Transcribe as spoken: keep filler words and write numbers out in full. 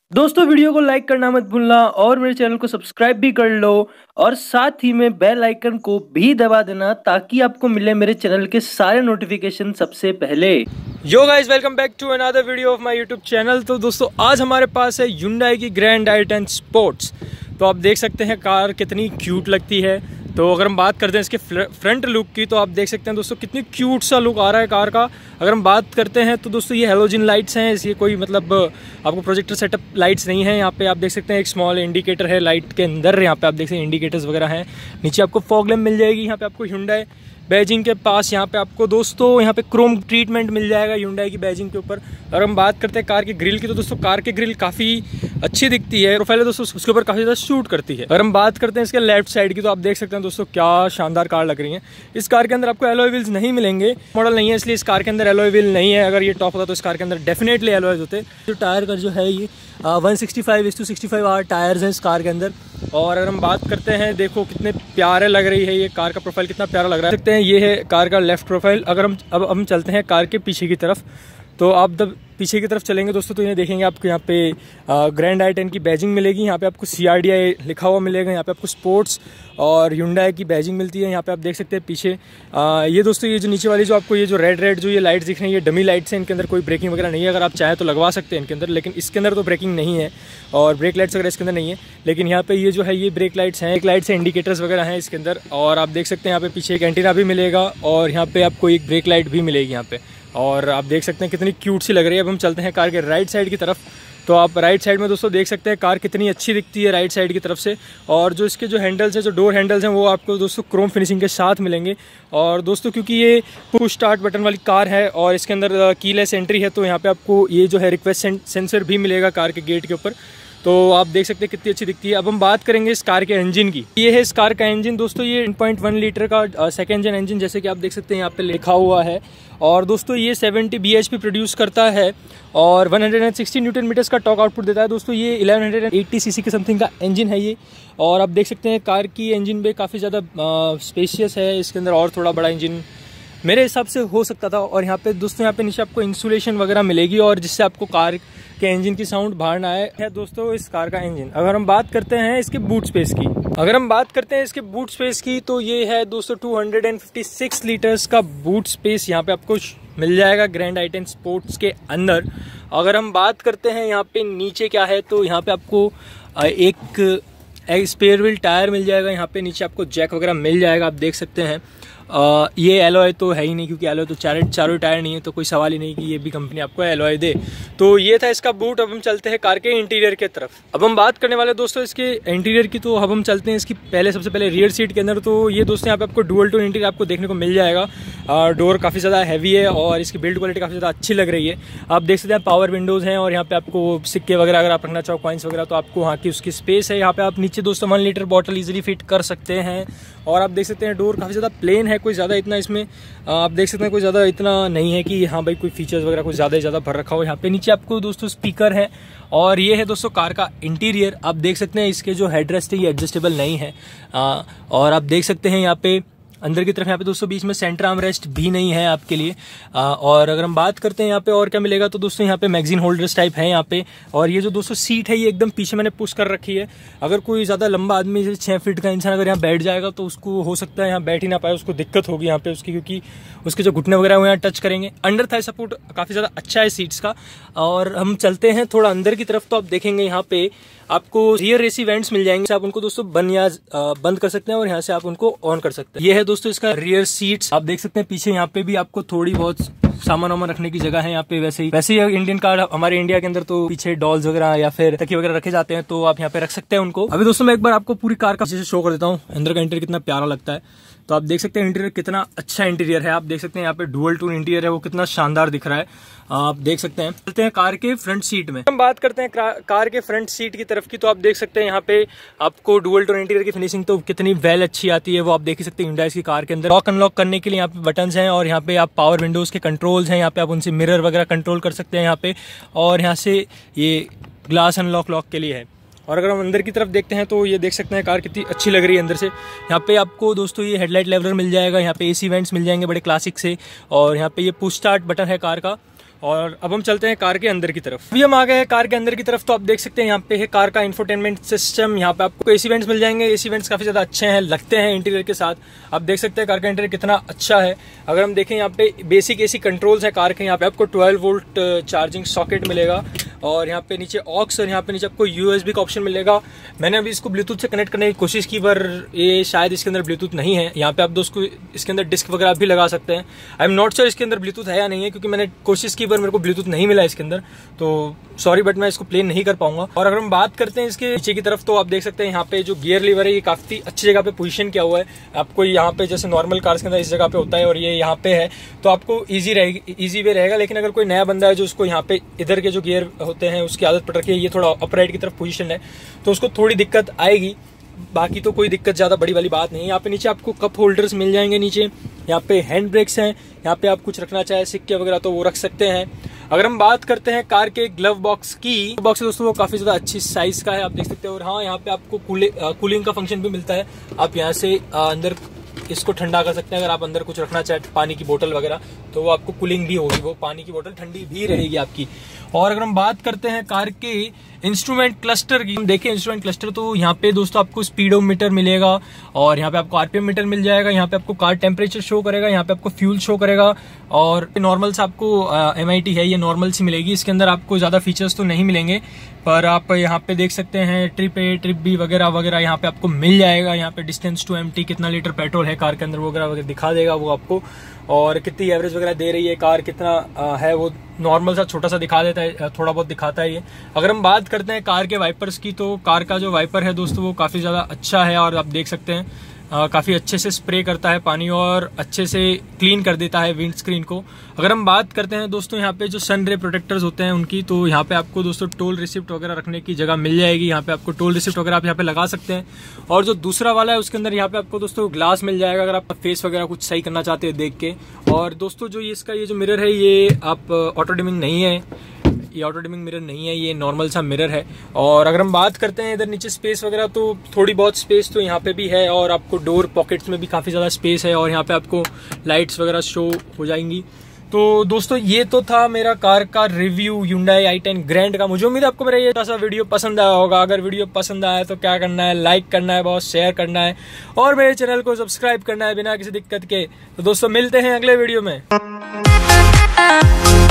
दोस्तों वीडियो को लाइक करना मत भूलना और मेरे चैनल को सब्सक्राइब भी कर लो और साथ ही में बेल आइकन को भी दबा देना ताकि आपको मिले मेरे चैनल के सारे नोटिफिकेशन सबसे पहले। Yo guys, welcome back to another video of my YouTube channel. तो दोस्तों आज हमारे पास है Hyundai की ग्रैंड आई टेन स्पोर्ट्स। तो आप देख सकते हैं कार कितनी क्यूट लगती है। तो अगर हम बात करते हैं इसके फ्रंट लुक की तो आप देख सकते हैं दोस्तों कितनी क्यूट सा लुक आ रहा है कार का। अगर हम बात करते हैं तो दोस्तों ये हेलोजन लाइट्स हैं, ये कोई मतलब आपको प्रोजेक्टर सेटअप लाइट्स नहीं है। यहाँ पे आप देख सकते हैं एक स्मॉल इंडिकेटर है लाइट के अंदर, यहाँ पे आप देख सकते हैं इंडिकेटर्स वगैरह हैं। नीचे आपको फॉग लैम्प मिल जाएगी। यहाँ पे आपको Hyundai बैजिंग के पास यहाँ पे आपको दोस्तों यहाँ पे क्रोम ट्रीटमेंट मिल जाएगा Hyundai की बैजिंग के ऊपर। अगर हम बात करते हैं कार की ग्रिल की तो दोस्तों कार की ग्रिल काफ़ी अच्छी दिखती है, प्रोफाइल दोस्तों उसके ऊपर काफ़ी ज़्यादा शूट करती है। अगर हम बात करते हैं इसके लेफ्ट साइड की तो आप देख सकते हैं दोस्तों क्या शानदार कार लग रही है। इस कार के अंदर आपको एलॉय व्हील्स नहीं मिलेंगे, मॉडल नहीं है इसलिए इस कार के अंदर एलॉय व्हील नहीं है। अगर ये टॉप होता तो इस कार के अंदर डेफिनेटली एलॉयज होते। जो टायर का जो है ये वन सिक्सटी फाइव इस to sixty five R tyres हैं इस कार के अंदर। और अगर हम बात करते हैं देखो कितने प्यारे लग रही है ये कार का प्रोफाइल, कितना प्यारा लग रहा है। देखते हैं ये है कार का लेफ्ट प्रोफाइल। अगर हम अब हम चलते हैं कार के पीछे की तरफ तो आप जब पीछे की तरफ चलेंगे दोस्तों तो ये देखेंगे आपको यहाँ पे ग्रैंड आई टेन की बैजिंग मिलेगी। यहाँ पे आपको सी आर डी आई लिखा हुआ मिलेगा। यहाँ पे आपको स्पोर्ट्स और Hyundai की बैजिंग मिलती है। यहाँ पे आप देख सकते हैं पीछे आ, ये दोस्तों ये जो नीचे वाली जो आपको ये जो रेड रेड जो ये लाइट्स दिख रही है ये डमी लाइट्स हैं। इनके अंदर कोई ब्रेकिंग वगैरह नहीं है। अगर आप चाहें तो लगवा सकते हैं इनके अंदर, लेकिन इसके अंदर तो ब्रेकिंग नहीं है और ब्रेक लाइट्स वगैरह इसके अंदर नहीं है। लेकिन यहाँ पे ये जो है ये ब्रेक लाइट्स हैं, एक लाइट्स हैं, इंडिकेटर्स वगैरह हैं इसके अंदर। और आप देख सकते हैं यहाँ पे पीछे एक एंटीना भी मिलेगा और यहाँ पे आपको एक ब्रेक लाइट भी मिलेगी यहाँ पे। और आप देख सकते हैं कितनी क्यूट सी लग रही है। अब हम चलते हैं कार के राइट साइड की तरफ तो आप राइट साइड में दोस्तों देख सकते हैं कार कितनी अच्छी दिखती है राइट साइड की तरफ से। और जो इसके जो हैंडल्स हैं, जो डोर हैंडल्स हैं वो आपको दोस्तों क्रोम फिनिशिंग के साथ मिलेंगे। और दोस्तों क्योंकि ये पुश स्टार्ट बटन वाली कार है और इसके अंदर कीलेस एंट्री है तो यहाँ पे आपको ये जो है रिक्वेस्ट सेंसर भी मिलेगा कार के गेट के ऊपर। तो आप देख सकते हैं कितनी अच्छी दिखती है। अब हम बात करेंगे इस कार के इंजन की। ये है इस कार का इंजन दोस्तों, ये वन पॉइंट वन लीटर का सेकेंड जेन इंजन जैसे कि आप देख सकते हैं यहाँ पे लिखा हुआ है। और दोस्तों ये seventy B H P produce करता है और वन सिक्सटी न्यूटन मीटर्स का टॉर्क आउटपुट देता है। दोस्तों ये इलेवन एटी सीसी के समथिंग का इंजन है ये। और आप देख सकते हैं कार की इंजन पे काफ़ी ज़्यादा स्पेशियस है, इसके अंदर और थोड़ा बड़ा इंजन मेरे हिसाब से हो सकता था। और यहाँ पे दोस्तों यहाँ पे नीचे आपको इंसुलेशन वगैरह मिलेगी और जिससे आपको कार के इंजन की साउंड बाहर ना आए है दोस्तों इस कार का इंजन। अगर हम बात करते हैं इसके बूट स्पेस की अगर हम बात करते हैं इसके बूट स्पेस की तो ये है दोस्तों टू फिफ्टी सिक्स लीटर्स का बूट स्पेस यहाँ पे आपको मिल जाएगा ग्रैंड आई टेन स्पोर्ट्स के अंदर। अगर हम बात करते हैं यहाँ पे नीचे क्या है तो यहाँ पे आपको एक एक स्पेयर व्हील टायर मिल जाएगा। यहाँ पे नीचे आपको जैक वगैरह मिल जाएगा, आप देख सकते हैं। आ, ये एलॉय तो है ही नहीं क्योंकि एलॉय तो चारों चारों टायर नहीं है तो कोई सवाल ही नहीं कि ये भी कंपनी आपको एलॉय दे। तो ये था इसका बूट। अब हम चलते हैं कार के इंटीरियर की तरफ। अब हम बात करने वाले दोस्तों इसके इंटीरियर की। तो अब हम चलते हैं इसकी पहले सबसे पहले रियर सीट के अंदर। तो ये दोस्तों यहाँ पे आपको डुअल टोन इंटीरियर आपको देखने को मिल जाएगा। डोर काफ़ी ज़्यादा हैवी है और इसकी बिल्ड क्वालिटी काफ़ी ज़्यादा अच्छी लग रही है। आप देख सकते हैं पावर विंडोज़ हैं और यहाँ पे आपको सिक्के वगैरह अगर आप रखना चाहो कॉइन्स वगैरह तो आपको वहाँ की उसकी स्पेस है। यहाँ पे आप नीचे दोस्तों one litre bottle easily fit कर सकते हैं। और आप देख सकते हैं डोर काफ़ी ज़्यादा प्लेन है, कोई ज़्यादा इतना इसमें आप देख सकते हैं कोई ज़्यादा इतना नहीं है कि हाँ भाई कोई फीचर्स वगैरह कुछ ज़्यादा ज़्यादा भर रखा हो। यहाँ पे नीचे आपको दोस्तों स्पीकर है। और ये है दोस्तों कार का इंटीरियर। आप देख सकते हैं इसके जो हेडरेस्ट है ये एडजस्टेबल नहीं है। आ, और आप देख सकते हैं यहाँ पे अंदर की तरफ यहाँ पे दोस्तों बीच में सेंटर आर्म रेस्ट भी नहीं है आपके लिए। आ, और अगर हम बात करते हैं यहाँ पे और क्या मिलेगा तो दोस्तों यहाँ पे मैगजीन होल्डर्स टाइप है यहाँ पे। और ये जो दोस्तों सीट है ये एकदम पीछे मैंने पुश कर रखी है। अगर कोई ज़्यादा लंबा आदमी जैसे छः फीट का इंसान अगर यहाँ बैठ जाएगा तो उसको हो सकता है यहाँ बैठ ही ना पाए, उसको दिक्कत होगी यहाँ पे उसकी, क्योंकि उसके जो घुटने वगैरह वो यहाँ टच करेंगे। अंडर थाई सपोर्ट काफ़ी ज़्यादा अच्छा है सीट्स का। और हम चलते हैं थोड़ा अंदर की तरफ तो आप देखेंगे यहाँ पे आपको रियर एसी वेंट्स मिल जाएंगे। आप उनको दोस्तों बंद या बंद कर सकते हैं और यहाँ से आप उनको ऑन कर सकते हैं। ये है दोस्तों इसका रियर सीट्स। आप देख सकते हैं पीछे यहाँ पे भी आपको थोड़ी बहुत सामान वामान रखने की जगह है यहाँ पे। वैसे ही वैसे ही इंडियन कार हमारे इंडिया के अंदर तो पीछे डॉल्स वगैरह या फिर तकिए वगैरह रखे जाते हैं तो आप यहाँ पे रख सकते हैं उनको। अभी दोस्तों मैं एक बार आपको पूरी कार का जैसे शो कर देता हूँ अंदर का इंटीरियर कितना प्यारा लगता है। तो आप देख सकते हैं इंटीरियर कितना अच्छा इंटीरियर है। आप देख सकते हैं यहाँ पे डुअल टोन इंटीरियर है वो कितना शानदार दिख रहा है, आप देख सकते हैं। चलते हैं कार के फ्रंट सीट में। हम बात करते हैं कार के फ्रंट सीट की तरफ की तो आप देख सकते हैं यहाँ पे आपको डुअल टोन इंटीरियर की फिनिशिंग तो कितनी वेल अच्छी आती है वो आप देख ही सकते हैं Hyundai की कार के अंदर। लॉक अनलॉक करने के लिए यहाँ पे बटन्स हैं और यहाँ पे आप पावर विंडोज के कंट्रोल्स हैं, यहाँ पे आप उनसे मिरर वगैरह कंट्रोल कर सकते हैं यहाँ पे। और यहाँ से ये ग्लास अनलॉक लॉक के लिए है। और अगर हम अंदर की तरफ देखते हैं तो ये देख सकते हैं कार कितनी अच्छी लग रही है अंदर से। यहाँ पे आपको दोस्तों ये हेडलाइट लेवलर मिल जाएगा, यहाँ पे एसी वेंट्स मिल जाएंगे बड़े क्लासिक से। और यहाँ पे ये पुश स्टार्ट बटन है कार का। और अब हम चलते हैं कार के अंदर की तरफ। अभी हम आ गए हैं कार के अंदर की तरफ। तो आप देख सकते हैं यहाँ पे है कार का इंफोटेनमेंट सिस्टम। यहाँ पे आपको एसी वेंट्स मिल जाएंगे। एसी वेंट्स काफी ज्यादा अच्छे हैं, लगते हैं इंटीरियर के साथ। आप देख सकते हैं कार का इंटीरियर कितना अच्छा है। अगर हम देखें यहाँ पे बेसिक एसी कंट्रोल्स है कार के। यहाँ पे आपको ट्वेल्व वोल्ट चार्जिंग सॉकेट मिलेगा और यहाँ पे नीचे ऑक्स और यहाँ पे नीचे आपको यूएसबी का ऑप्शन मिलेगा। मैंने अभी इसको ब्लूटूथ से कनेक्ट करने की कोशिश की पर ये शायद इसके अंदर ब्लूटूथ नहीं है। यहाँ पे आप दोस्तों इसके अंदर डिस्क वगैरह भी लगा सकते हैं। आई एम नॉट श्योर इसके अंदर ब्लूटूथ है या नहीं है, क्योंकि मैंने कोशिश की पर मेरे को ब्लूटूथ नहीं मिला इसके अंदर, तो सॉरी बट मैं इसको प्ले नहीं कर पाऊंगा। और अगर हम बात करते हैं इसके नीचे की तरफ, तो आप देख सकते हैं यहाँ पे जो गियर लीवर है ये काफी अच्छी जगह पे पोजीशन किया हुआ है। आपको यहाँ पे जैसे नॉर्मल कार्स के अंदर इस जगह पे होता है और ये यहाँ पे है, तो आपको इजी रहेगी, इजी वे रहेगा। लेकिन अगर कोई नया बंदा है जो उसको यहाँ पे इधर के जो गियर होते हैं उसकी आदत पड़ रखी है, ये थोड़ा अपराइट की तरफ पोजीशन है, तो उसको थोड़ी दिक्कत आएगी। बाकी तो कोई दिक्कत ज्यादा बड़ी वाली बात नहीं है। यहाँ पे नीचे आपको कप होल्डर्स मिल जाएंगे। नीचे यहाँ पे हैंड ब्रेक्स हैं। यहाँ पे आप कुछ रखना चाहे सिक्के वगैरह तो वो रख सकते हैं। अगर हम बात करते हैं कार के ग्लव बॉक्स की, बॉक्स दोस्तों वो काफी ज्यादा अच्छी साइज का है, आप देख सकते हैं। और हाँ, यहाँ पे आपको कूले, कूलिंग का फंक्शन भी मिलता है। आप यहाँ से अंदर इसको ठंडा कर सकते हैं। अगर आप अंदर कुछ रखना चाहे पानी की बोतल वगैरह, तो वो आपको कूलिंग भी होगी, वो पानी की बोतल ठंडी भी रहेगी आपकी। और अगर हम बात करते हैं कार के इंस्ट्रूमेंट क्लस्टर की, हम देखें इंस्ट्रूमेंट क्लस्टर, तो यहाँ पे दोस्तों आपको स्पीडोमीटर मिलेगा और यहाँ पे आपको आरपीएम मीटर मिल जाएगा। यहाँ पे आपको कार टेम्परेचर शो करेगा, यहाँ पे आपको फ्यूल शो करेगा। और नॉर्मल से आपको एमआईटी है, ये नॉर्मल सी मिलेगी। इसके अंदर आपको ज्यादा फीचर्स तो नहीं मिलेंगे, पर आप यहाँ पे देख सकते हैं ट्रिप ए, ट्रिप बी वगैरह वगैरह यहाँ पे आपको मिल जाएगा। यहाँ पे डिस्टेंस टू एमटी, कितना लीटर पेट्रोल है कार के अंदर वगैरह वगैरह दिखा देगा वो आपको, और कितनी एवरेज वगैरह दे रही है कार, कितना आ, है वो नॉर्मल सा छोटा सा दिखा देता है, थोड़ा बहुत दिखाता है ये। अगर हम बात करते हैं कार के वाइपर्स की, तो कार का जो वाइपर है दोस्तों वो काफी ज्यादा अच्छा है और आप देख सकते हैं आ, काफी अच्छे से स्प्रे करता है पानी और अच्छे से क्लीन कर देता है विंड स्क्रीन को। अगर हम बात करते हैं दोस्तों यहाँ पे जो सन रे प्रोटेक्टर्स होते हैं उनकी, तो यहाँ पे आपको दोस्तों टोल रिसिप्ट वगैरह रखने की जगह मिल जाएगी। यहाँ पे आपको टोल रिसिप्ट वगैरह आप यहाँ पे लगा सकते हैं। और जो दूसरा वाला है उसके अंदर यहाँ पे आपको दोस्तों ग्लास मिल जाएगा, अगर आप फेस वगैरह कुछ सही करना चाहते हैं देख के। और दोस्तों जो ये इसका ये जो मिरर है, ये आप ऑटो डिमिंग नहीं है, ये ऑटो डिमिंग मिरर नहीं है, ये नॉर्मल सा मिरर है। और अगर हम बात करते हैं इधर नीचे स्पेस वगैरह, तो थोड़ी बहुत स्पेस तो यहाँ पे भी है और आपको डोर पॉकेट्स में भी काफी ज्यादा स्पेस है और यहाँ पे आपको लाइट्स वगैरह शो हो जाएंगी। तो दोस्तों ये तो था मेरा कार का review Hyundai I ten grand का। मुझे उम्मीद है आपको मेरा ये सा वीडियो पसंद आया होगा। अगर वीडियो पसंद आया तो क्या करना है, लाइक करना है, बहुत शेयर करना है और मेरे चैनल को सब्सक्राइब करना है बिना किसी दिक्कत के। तो दोस्तों मिलते हैं अगले वीडियो में।